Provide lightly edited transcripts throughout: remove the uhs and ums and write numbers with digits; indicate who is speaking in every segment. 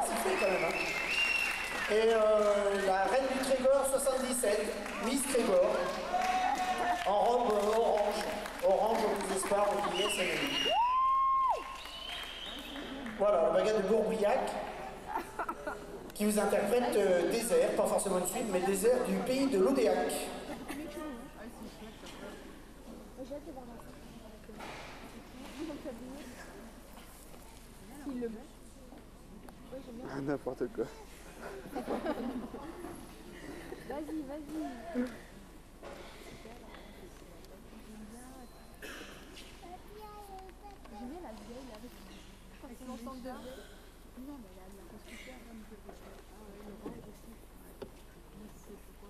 Speaker 1: c'est fait quand même. Hein. Et la reine du Trégor 77, Miss Trégor, en robe orange. Orange au plus espoir, au billet, c'est lui. Voilà, la brigade de Bourguillac, qui vous interprète Désert, pas forcément une suite, mais Désert du pays de l'Odéac.
Speaker 2: N'importe quoi.
Speaker 3: Vas-y, vas-y. J'aime bien la vieille avec l'ensemble de vieille. Non, mais la constructeur, comme je le orange aussi. Mais c'est pourquoi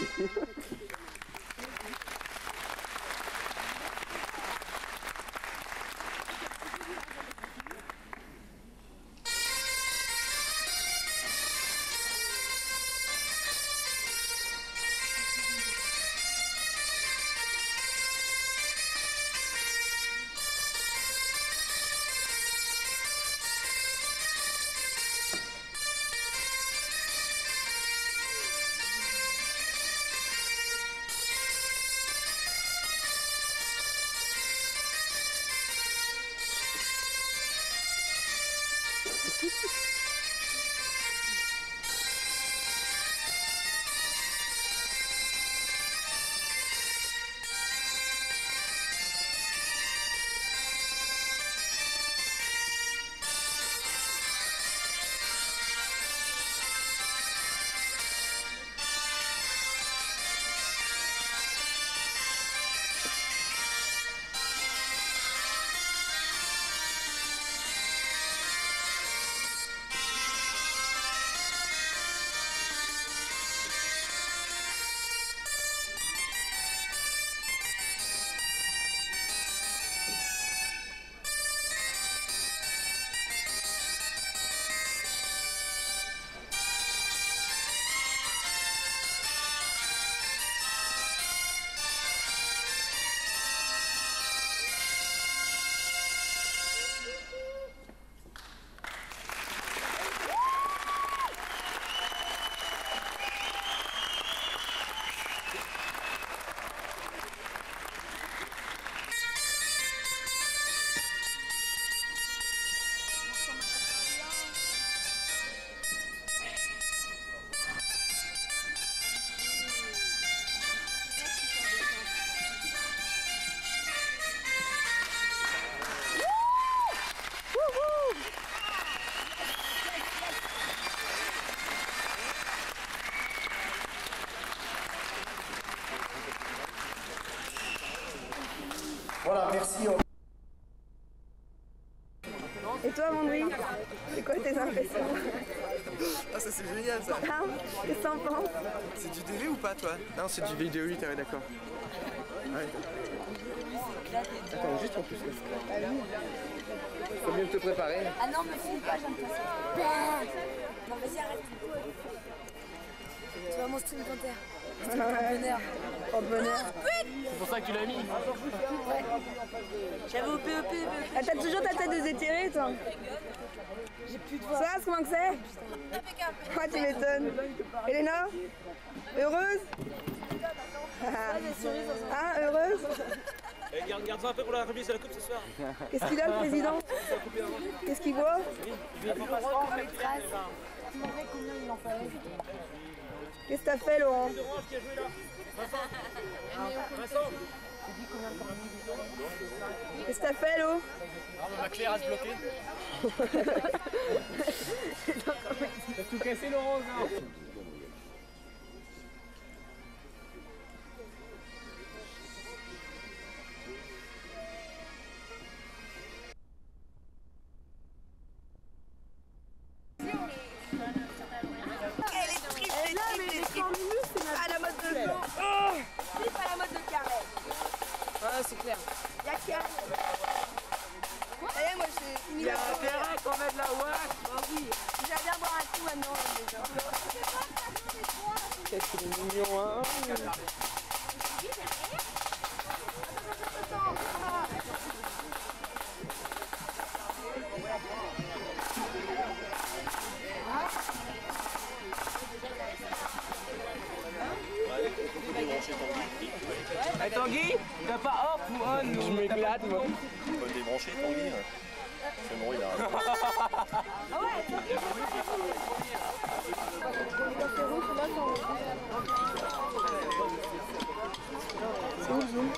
Speaker 1: Voilà, merci.
Speaker 2: Et toi, Mandry, c'est quoi tes impressions?
Speaker 4: Ah, ça c'est génial ça!
Speaker 2: Ah, qu'est-ce que t'en penses?
Speaker 4: C'est du DV ou pas toi? Non, c'est du vidéo 8, ouais, d'accord. Ouais. Attends, juste en plus. Faut bien te préparer.
Speaker 3: Ah non, me filme pas, j'aime pas ça. Non, vas-y, arrête. Tu vois mon stream compteur. C'était le bonheur.
Speaker 2: Oh, bonheur.
Speaker 4: C'est pour ça que tu l'as mis?
Speaker 3: Ouais. J'avais au PEP.
Speaker 2: Ah, t'as toujours ta tête désétirée, toi?
Speaker 3: J'ai plus de voix.
Speaker 2: Ça, comment que c'est? Ah, tu m'étonnes. Elena? Heureuse? Ah, heureuse?
Speaker 5: Garde-en un peu pour la remise de la coupe ce soir.
Speaker 2: Qu'est-ce qu'il a, le président? Qu'est-ce qu'il voit? Qu'est-ce que t'as fait, Laurent? Qu'est-ce que t'as fait, Lo?
Speaker 4: Ma clé reste bloquée. T'as tout cassé, Laurent?
Speaker 2: À la mode de blanc.
Speaker 3: C'est pas la mode de carré.
Speaker 2: Ah, c'est clair.
Speaker 3: Il y a carré.
Speaker 2: Ça y est, moi, j'ai fini la
Speaker 4: intérêt qu'on mette la wax.
Speaker 3: J'aime bien boire un coup maintenant.
Speaker 4: Qu'est-ce qu'il est mignon, hein? Hey Tanguy, t'as pas off ou on? Je m'éclate moi.
Speaker 6: On peut le débrancher Tanguy. C'est bon, il a.
Speaker 2: C'est où le zoom?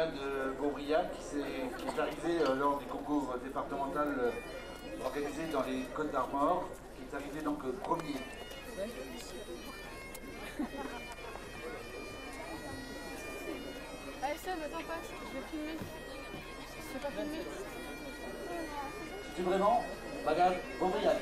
Speaker 7: brigade Beaubriac qui est arrivée lors du concours départemental organisé dans les Côtes d'Armor, qui est arrivé donc premier.
Speaker 3: Allez Sam, attends, passe, je vais filmer. Je vais pas filmer.
Speaker 7: C'est vraiment brigade Beaubriac.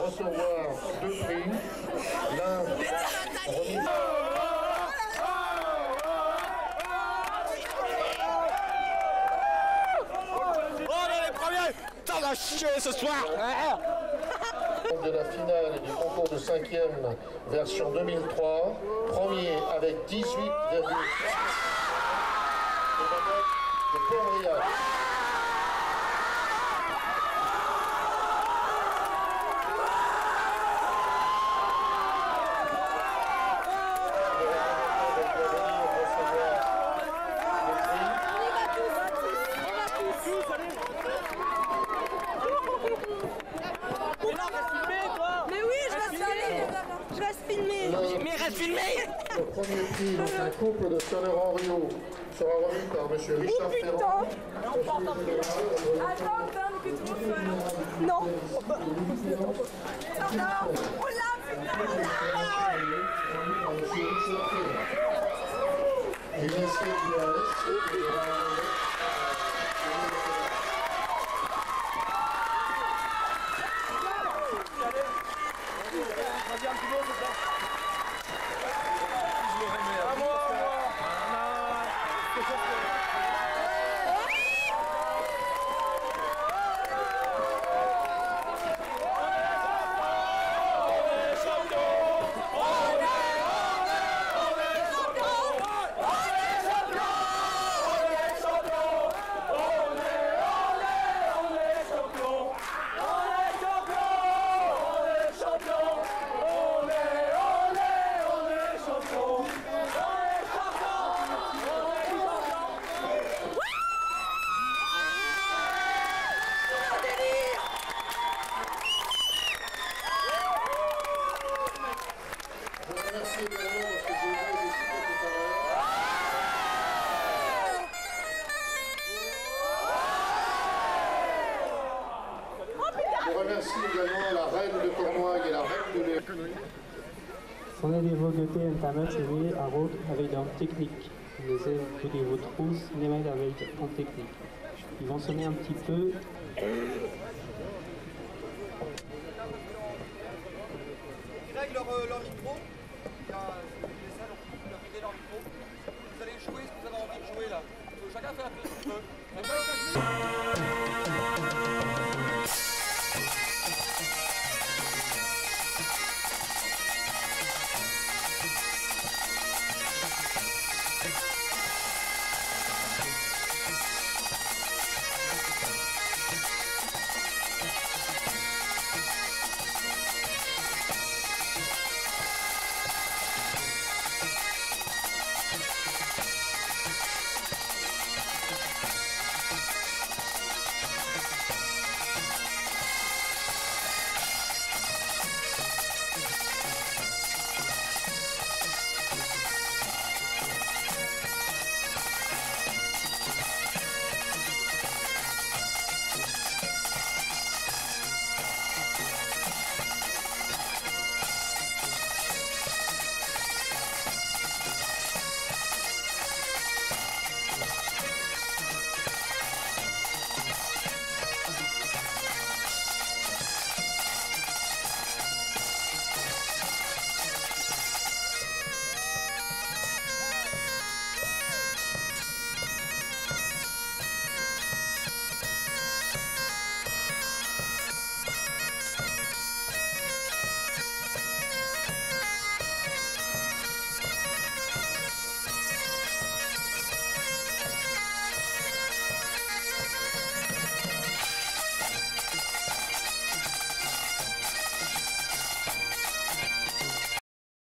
Speaker 8: recevoir 2 prix. L'un remis.
Speaker 5: On va chier ce soir.
Speaker 8: De la finale du concours de 5e version 2003, premier avec 18,6 de Pont-Briac. Le premier prix, donc un couple de sonneurs en Rio, sera remis par M. Richard Ferrand.
Speaker 2: Attends, que tout le monde soit là. Non. On l'a, putain, on l'a.
Speaker 8: Et l'assiette du AS. Je remercie également la reine de Cornouailles et la reine de l'E.
Speaker 9: Sanerivogote internaționale arăt avec un technique. Les élèves de votre trousse n'aiment avec un technique. Ils vont sonner un petit peu.
Speaker 4: Ils règlent leur micro. Il y a les salles ont régler leur micro. Vous allez jouer ce que vous avez envie de jouer là. Chacun fait un peu ce qu'il veut.